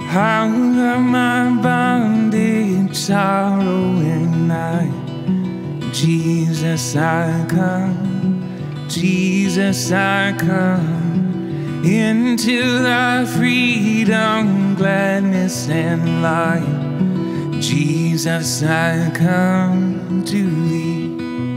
Out of my bondage, sorrow and night, Jesus, I come. Jesus, I come into thy freedom, gladness and light. Jesus, I come to thee.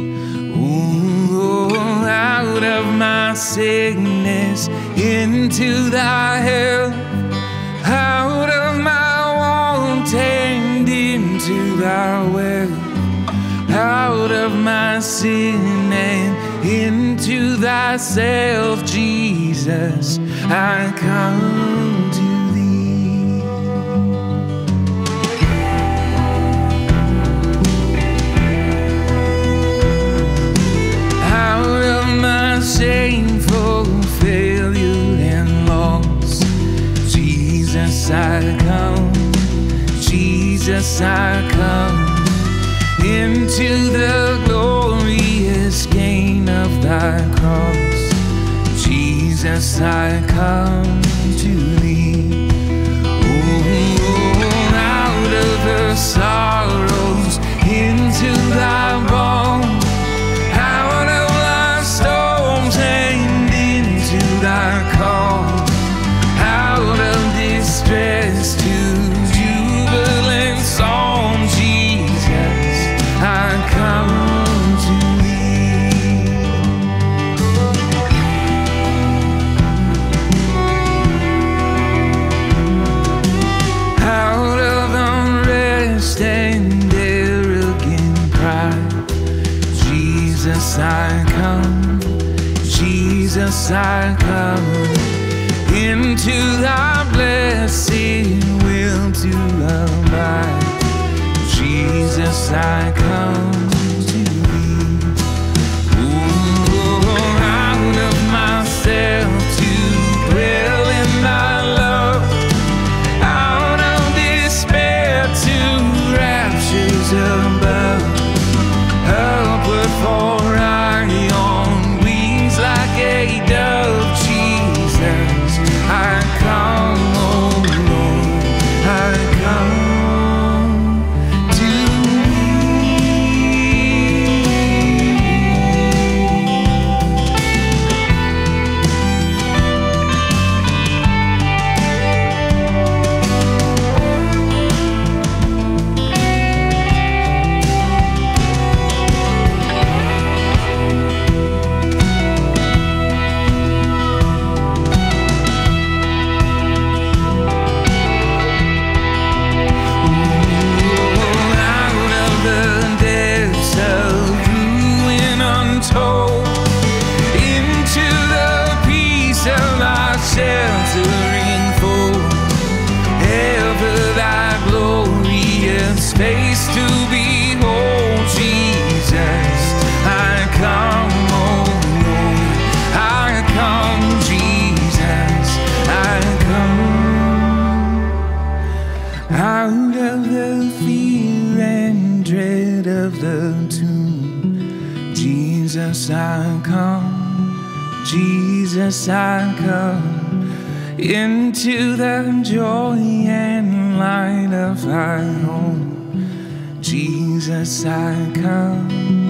Oh, out of my sickness, into thy health, out of my want and into thy wealth, out of my sin and into thyself, Jesus, I come to thee. Out of my shameful failure and loss, Jesus, I come. Jesus, I come into the glorious gain of thy cross. Jesus, I come to thee. Oh, out of the sorrows into thy balm, out of thy storms and into thy calm, out of distress to jubilant psalm. Jesus, I come to thee. Out of unrest and arrogant pride, Jesus, I come. Jesus, I come into thy blessed will to abide. Jesus, I come to thee. Oh, out of myself to dwell in thy love, out of despair to raptures above, upward for I on wings like a dove. Jesus, I come, oh Lord, I come. Sheltering fold, ever thy glorious face to behold. Jesus, I come, oh Lord, I come. Jesus, I come. Out of the fear and dread of the tomb, Jesus, I come. Jesus, I come into the joy and light of thy home. Jesus, I come.